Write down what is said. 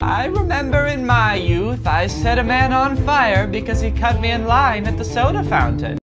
I remember in my youth I set a man on fire because he cut me in line at the soda fountain.